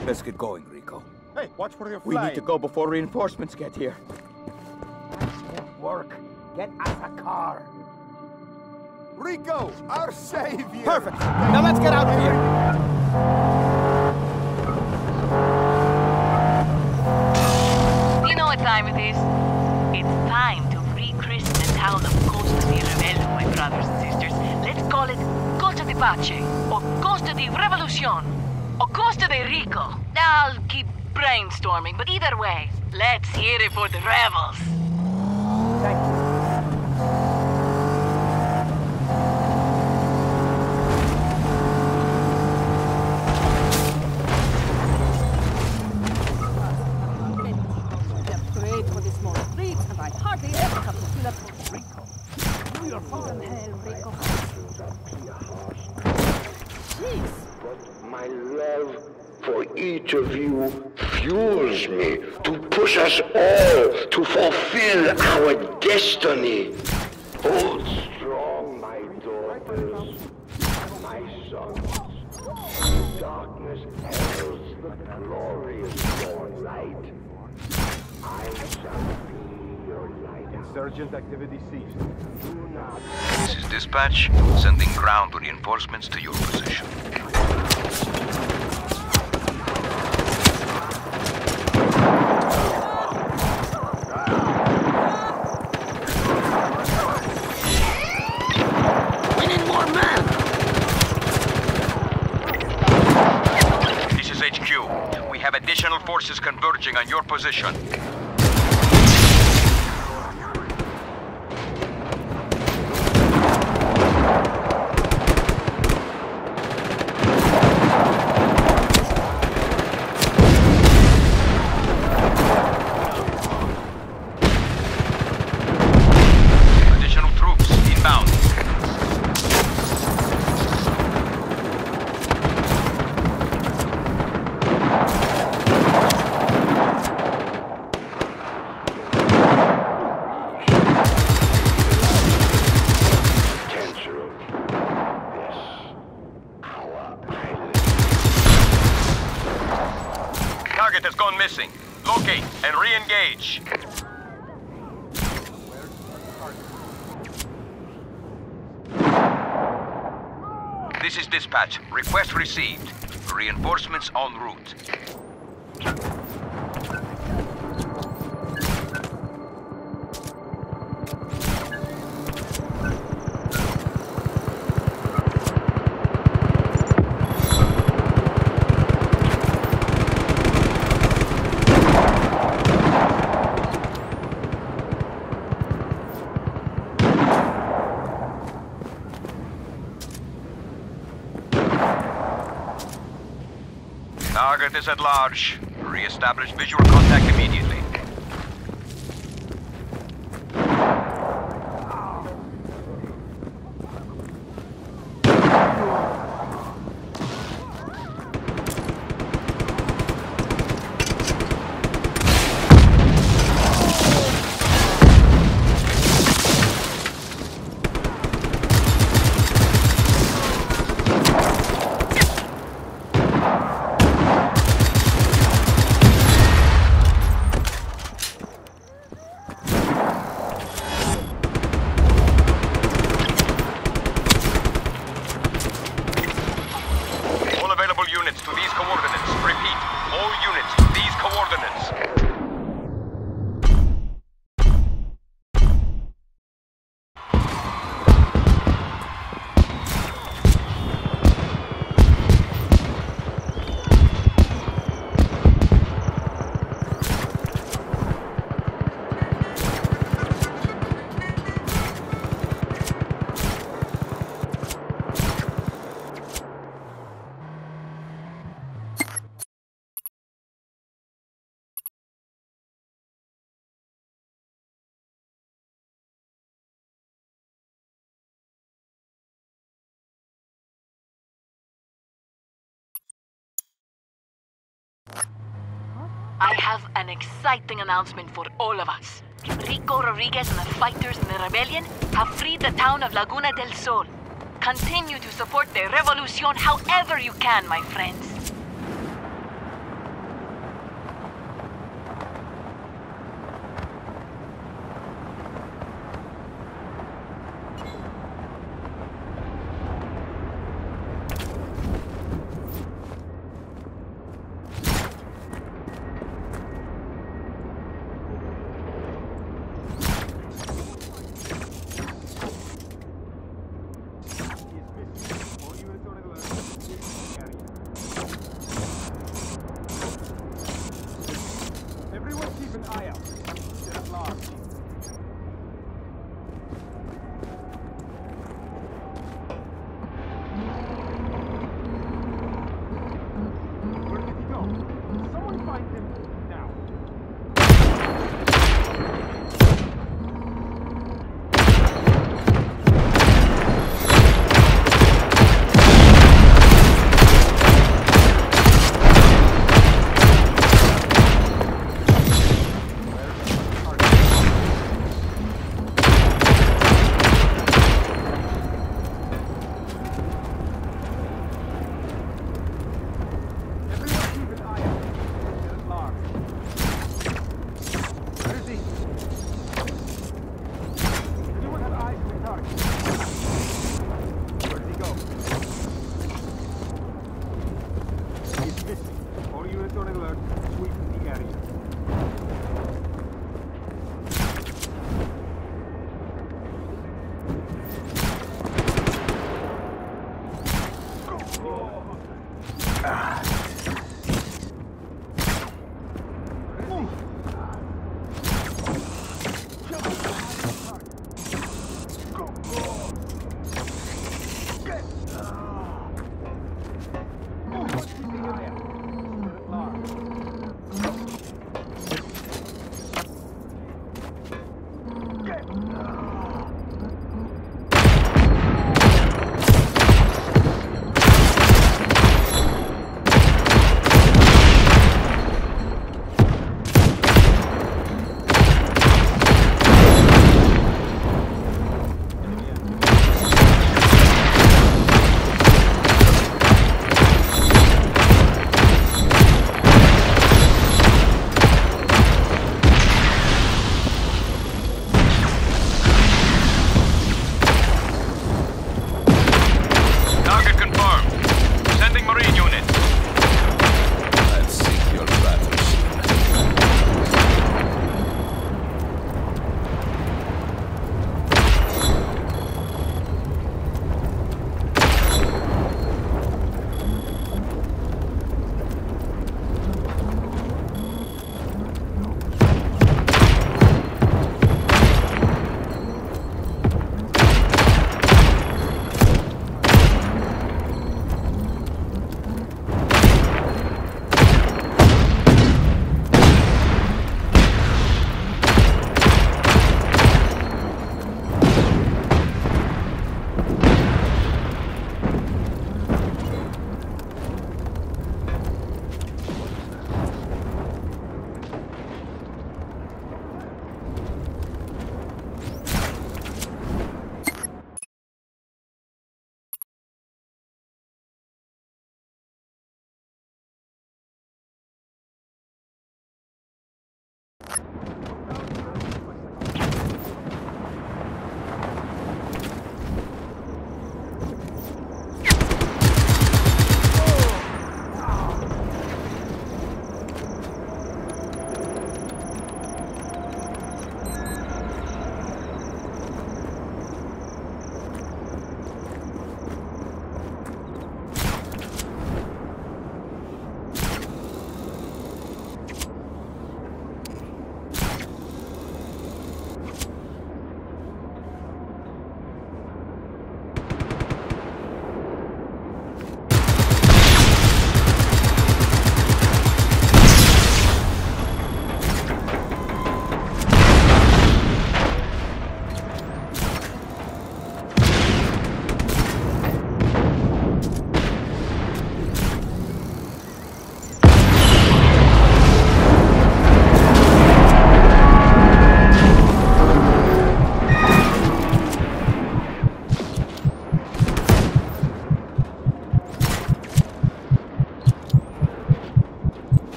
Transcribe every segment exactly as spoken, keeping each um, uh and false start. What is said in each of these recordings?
Let's get going, Rico. Hey, watch where you're We flying. need to go before reinforcements get here. That won't work. Get us a car. Rico, our savior! Perfect! Now let's get out of here! You know what time it is? It's time to rechristen the town of Costa Di Ravello, my brothers and sisters. Let's call it Costa di Pace, or Costa di Revolucion, or Costa de Rico. I'll keep brainstorming, but either way, let's hear it for the rebels. Thank you. I hardly ever come to fill up for Rico. Do your fucking hell, Rico. Jeez. But my love for each of you fuels me to push us all to fulfill our destiny. Hold strong, my daughters, my sons. Darkness heralds the glorious dawn light. I shall be your light. Insurgent activity ceased. Do not. This is dispatch, sending ground reinforcements to your position. We need more men! This is H Q. We have additional forces converging on your position. Missing. Locate and re-engage. This is dispatch. Request received. Reinforcements en route. Target is at large. Re-establish visual contact immediately. I have an exciting announcement for all of us. Rico Rodriguez and the fighters in the rebellion have freed the town of Laguna del Sol. Continue to support the revolution however you can, my friends. Everyone keep an eye out. They're lost. Where did he go? Someone find him now.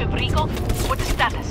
objective, Rico. What's the status?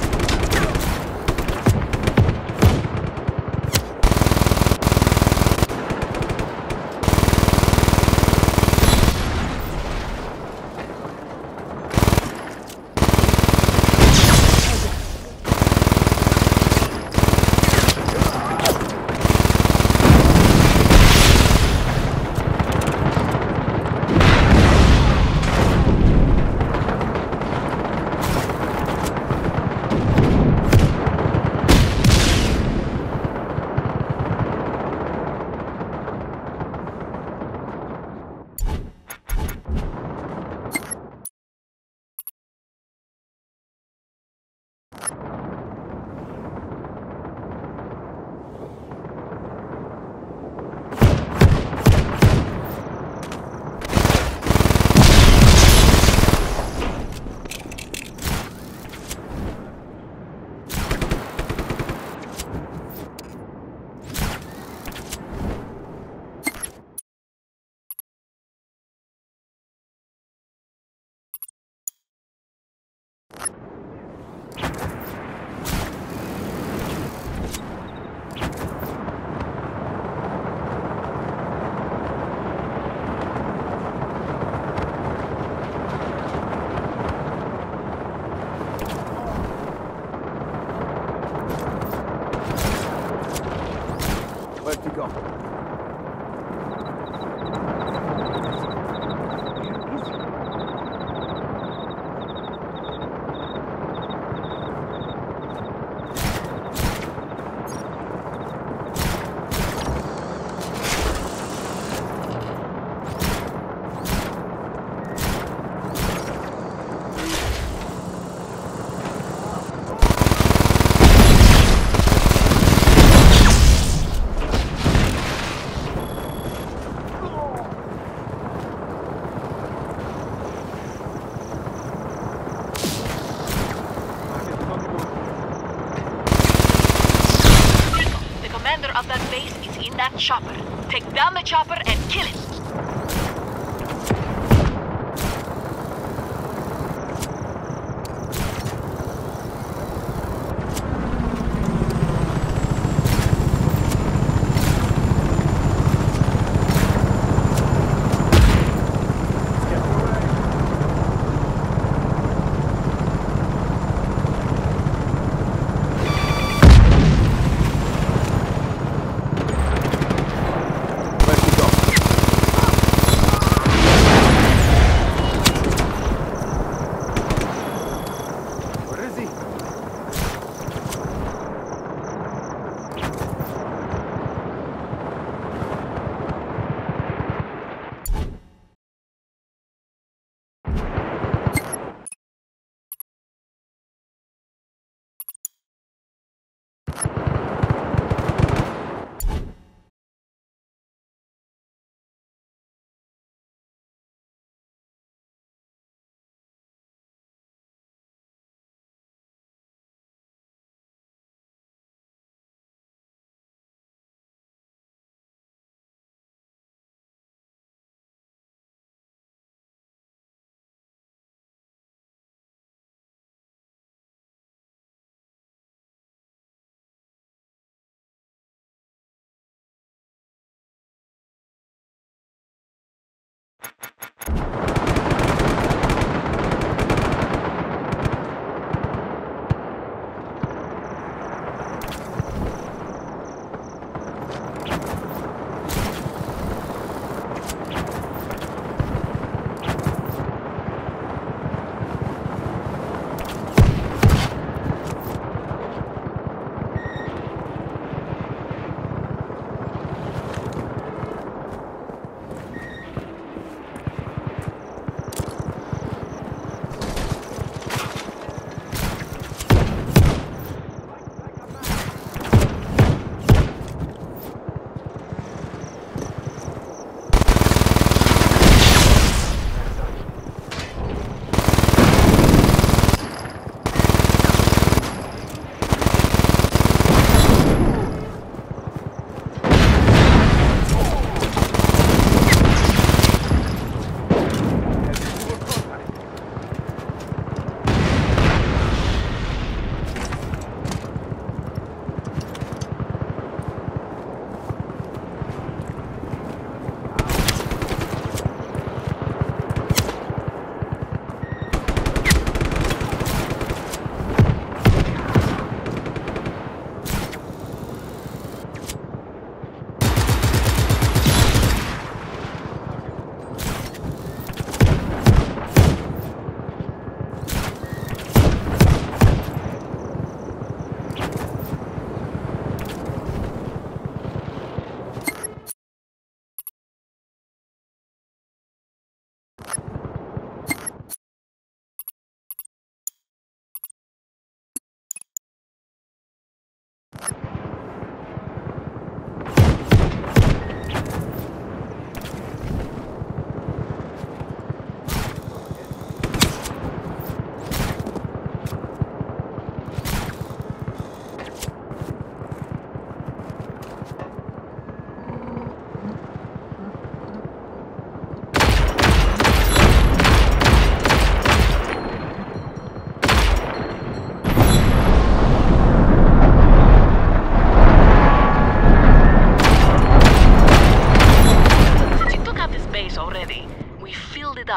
Where'd you go? Of that base is in that chopper. Take down the chopper and kill it.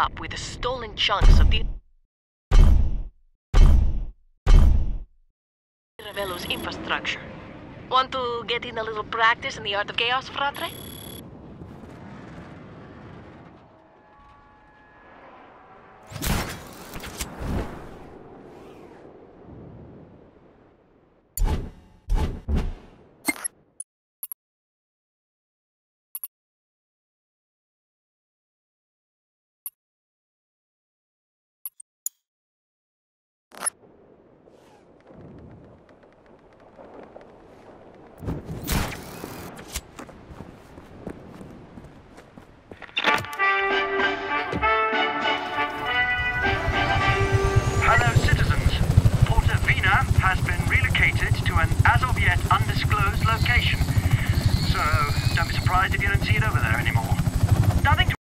up with the stolen chunks of the Ravello's infrastructure. Want to get in a little practice in the art of chaos, fratre?